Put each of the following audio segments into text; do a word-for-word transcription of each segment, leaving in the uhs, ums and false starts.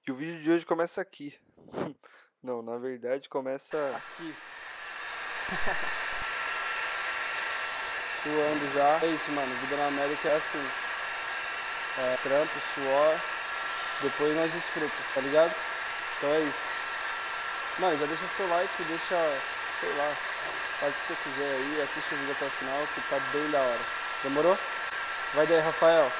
E o vídeo de hoje começa aqui. Não, na verdade começa aqui. Suando já. É isso, mano. Vida na América é assim. É trampo, suor. Depois nós desfruta, tá ligado? Então é isso. Mano, já deixa seu like, deixa, sei lá, faz o que você quiser aí, assiste o vídeo até o final que tá bem da hora. Demorou? Vai daí, Rafael.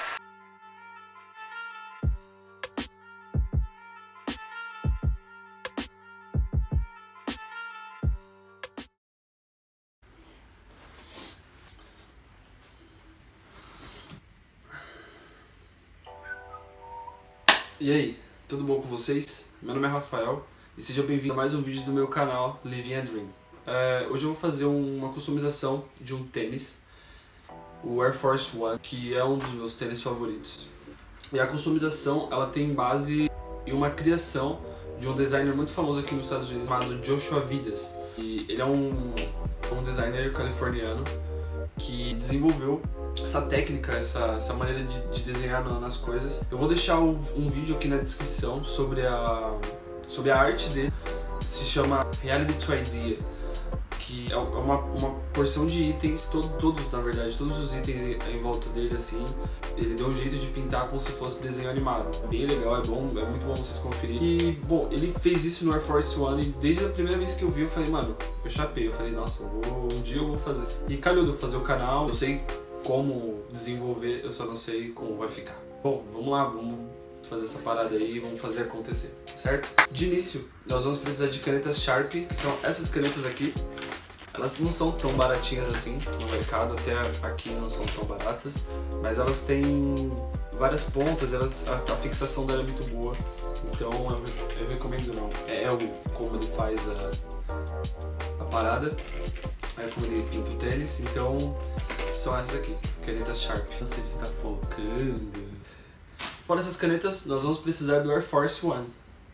E aí, tudo bom com vocês? Meu nome é Rafael e seja bem-vindo a mais um vídeo do meu canal Living a Dream. É, hoje eu vou fazer uma customização de um tênis, o Air Force One, que é um dos meus tênis favoritos. E a customização ela tem base em uma criação de um designer muito famoso aqui nos Estados Unidos chamado Joshua Vidas. E ele é um, um designer californiano que desenvolveu essa técnica, essa, essa maneira de, de desenhar nas coisas. Eu vou deixar um, um vídeo aqui na descrição sobre a, sobre a arte dele, se chama Reality to Idea, que é uma, uma porção de itens, todo, todos na verdade, todos os itens em, em volta dele assim, ele deu um jeito de pintar como se fosse desenho animado. Bem legal, é bom, é muito bom vocês conferirem. E, bom, ele fez isso no Air Force One e desde a primeira vez que eu vi eu falei, mano, eu chapei, eu falei, nossa, eu vou, um dia eu vou fazer. E calhou de eu fazer o canal, eu sei como desenvolver, eu só não sei como vai ficar. Bom, vamos lá, vamos fazer essa parada aí e vamos fazer acontecer, certo? De início, nós vamos precisar de canetas Sharp, que são essas canetas aqui. Elas não são tão baratinhas assim no mercado, até aqui não são tão baratas, mas elas têm várias pontas, elas, a, a fixação dela é muito boa, então eu, eu recomendo não. É o como ele faz a, a parada, é como ele pinta o tênis, então são essas aqui, canetas Sharp. Não sei se está focando. Fora essas canetas, nós vamos precisar do Air Force One,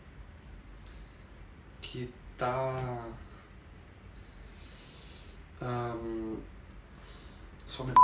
que tá... Um... Só um minuto.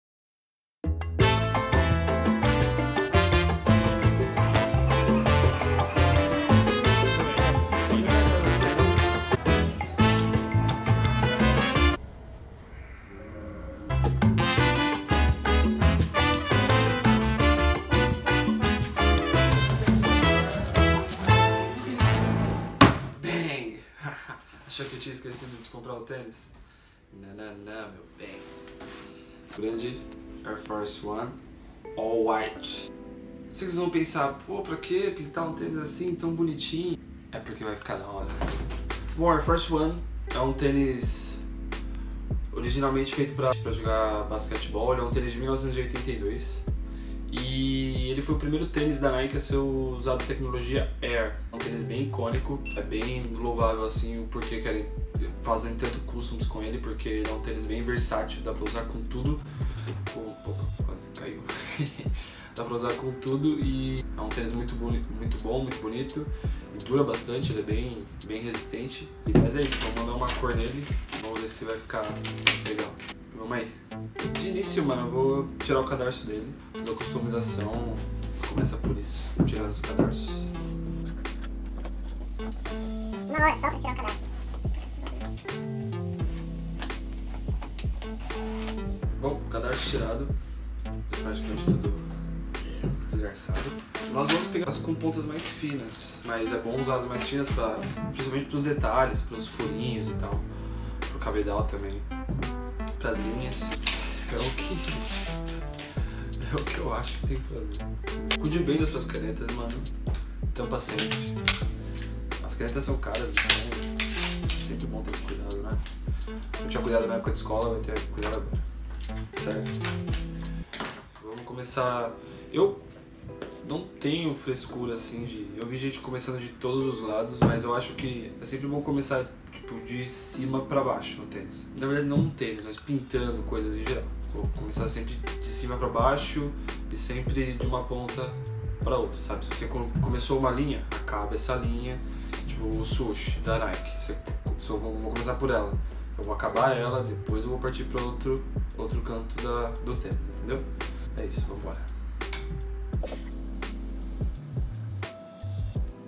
Bang! Achou que eu tinha esquecido de comprar o tênis? Não, não, não, meu bem. Grande Air Force One All White. Sei que vocês vão pensar, pô, pra que pintar um tênis assim tão bonitinho? É porque vai ficar da hora. Bom, Air Force One é um tênis originalmente feito pra, pra jogar basquetebol. Ele é um tênis de mil novecentos e oitenta e dois. E ele foi o primeiro tênis da Nike a ser usado tecnologia Air. É um tênis bem icônico, é bem louvável assim o porquê querem fazer tanto customs com ele, porque ele é um tênis bem versátil, dá pra usar com tudo. Opa, quase caiu. Dá pra usar com tudo e é um tênis muito, muito bom, muito bonito. Dura bastante, ele é bem, bem resistente. Mas é isso, vamos mandar uma cor nele, vamos ver se vai ficar legal. Vamos aí. De início, mano, eu vou tirar o cadarço dele. Toda a customização começa por isso, tirando os cadarços. Não, é só pra tirar o cadarço. Bom, cadarço tirado, praticamente tudo desgarçado. Nós vamos pegar as com pontas mais finas, mas é bom usar as mais finas pra, principalmente para os detalhes, para os furinhos e tal, pro cabedal também, pras linhas. É o que é o que eu acho que tem que fazer. Cuide bem das suas canetas, mano. Tampa sempre. As canetas são caras, então é sempre bom ter esse cuidado, né? Eu tinha cuidado na época de escola, vai ter cuidado agora. Certo? Vamos começar. Eu não tenho frescura assim de. Eu vi gente começando de todos os lados, mas eu acho que é sempre bom começar tipo de cima pra baixo no tênis. Na verdade não no tênis, mas pintando coisas em geral. Vou começar sempre de cima pra baixo e sempre de uma ponta pra outra, sabe? Se você começou uma linha, acaba essa linha, tipo o swoosh da Nike. Você, eu vou, vou começar por ela. Eu vou acabar ela, depois eu vou partir para outro, outro canto da, do tênis, entendeu? É isso, vamos embora.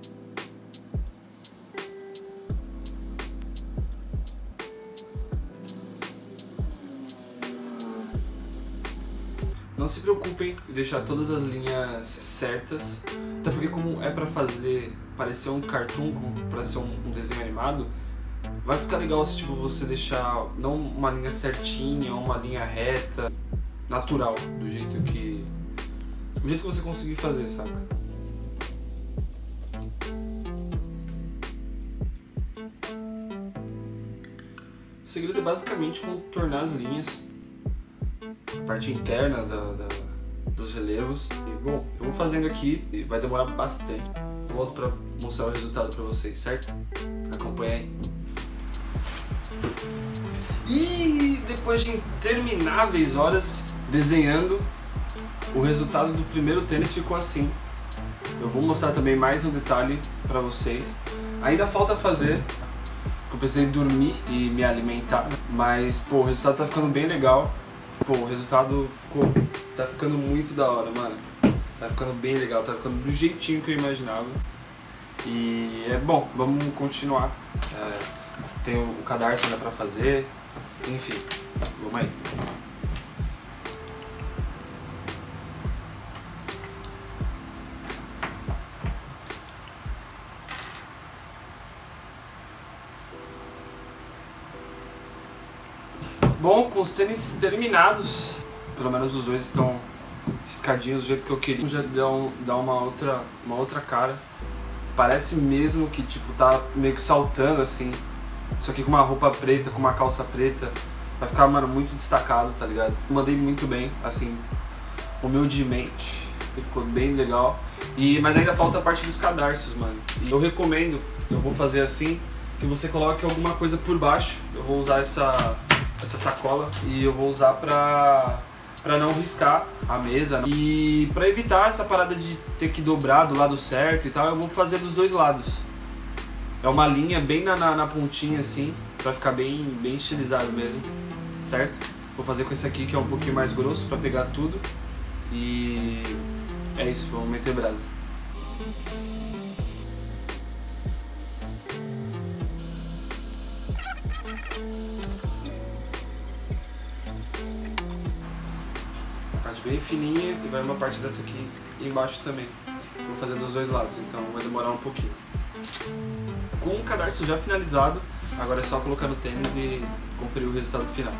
Não se preocupem em deixar todas as linhas certas, até porque como é pra fazer parecer um cartoon, como pra ser um, um desenho animado, vai ficar legal se tipo, você deixar não uma linha certinha, uma linha reta, natural, do jeito que do jeito que você conseguir fazer, saca? O segredo é basicamente contornar as linhas, a parte interna da, da, dos relevos. E bom, eu vou fazendo aqui e vai demorar bastante. Eu volto pra mostrar o resultado pra vocês, certo? Acompanha aí. E depois de intermináveis horas desenhando, o resultado do primeiro tênis ficou assim. Eu vou mostrar também mais no detalhe pra vocês. Ainda falta fazer, eu precisei dormir e me alimentar, mas pô, o resultado tá ficando bem legal. Pô, o resultado ficou, tá ficando muito da hora, mano. Tá ficando bem legal, tá ficando do jeitinho que eu imaginava. E é bom, vamos continuar. É, tem o cadarço ainda pra fazer, enfim, vamos aí. Bom, com os tênis terminados, pelo menos os dois estão riscadinhos do jeito que eu queria. Já dá, um, dá uma, outra, uma outra cara. Parece mesmo que tipo tá meio que saltando assim. Isso aqui com uma roupa preta, com uma calça preta, vai ficar, mano, muito destacado, tá ligado? Mandei muito bem, assim, humildemente. E ficou bem legal. E, mas ainda falta a parte dos cadarços, mano. E eu recomendo, eu vou fazer assim, que você coloque alguma coisa por baixo. Eu vou usar essa... essa sacola e eu vou usar pra, pra não riscar a mesa. E pra evitar essa parada de ter que dobrar do lado certo e tal, eu vou fazer dos dois lados. É uma linha bem na, na, na pontinha assim, pra ficar bem, bem estilizado mesmo, certo? Vou fazer com esse aqui que é um pouquinho mais grosso pra pegar tudo. E é isso, vamos meter brasa. Bem fininha e vai uma parte dessa aqui embaixo também. Vou fazer dos dois lados, então vai demorar um pouquinho. Com o cadarço já finalizado, agora é só colocar no tênis e conferir o resultado final.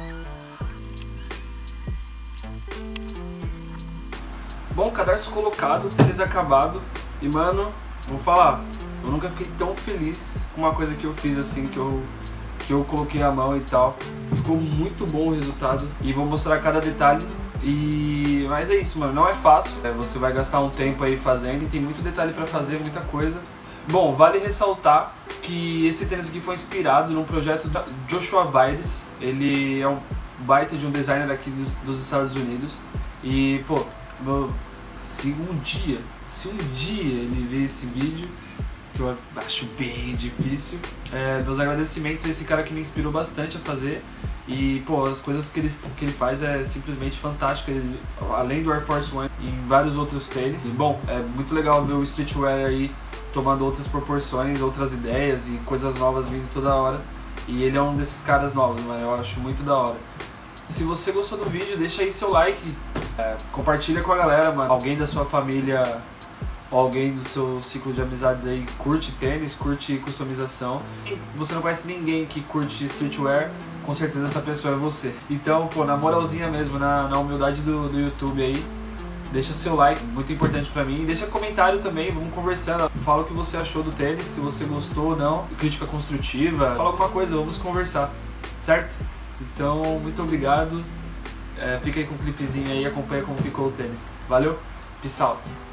Bom, cadarço colocado, tênis acabado e mano, vou falar, eu nunca fiquei tão feliz com uma coisa que eu fiz assim, que eu que eu coloquei a mão e tal. Ficou muito bom o resultado e vou mostrar cada detalhe. E... mas é isso, mano, não é fácil, é, você vai gastar um tempo aí fazendo e tem muito detalhe pra fazer, muita coisa. Bom, vale ressaltar que esse tênis aqui foi inspirado num projeto da Joshua Vides. Ele é um baita de um designer aqui dos, dos Estados Unidos. E, pô, meu, se um dia, se um dia ele ver esse vídeo, que eu acho bem difícil, é, meus agradecimentos a esse cara que me inspirou bastante a fazer. E, pô, as coisas que ele, que ele faz é simplesmente fantástico, ele, além do Air Force One e vários outros tênis. E, bom, é muito legal ver o streetwear aí tomando outras proporções, outras ideias e coisas novas vindo toda hora. E ele é um desses caras novos, mano, eu acho muito da hora. Se você gostou do vídeo, deixa aí seu like, é, compartilha com a galera, mano. Alguém da sua família ou alguém do seu ciclo de amizades aí curte tênis, curte customização. E você não conhece ninguém que curte streetwear, com certeza essa pessoa é você. Então, pô, na moralzinha mesmo, na, na humildade do, do YouTube aí, deixa seu like, muito importante pra mim. Deixa comentário também, vamos conversando. Fala o que você achou do tênis, se você gostou ou não. Crítica construtiva, fala alguma coisa, vamos conversar, certo? Então, muito obrigado. É, fica aí com o clipezinho aí, acompanha como ficou o tênis. Valeu, peace out.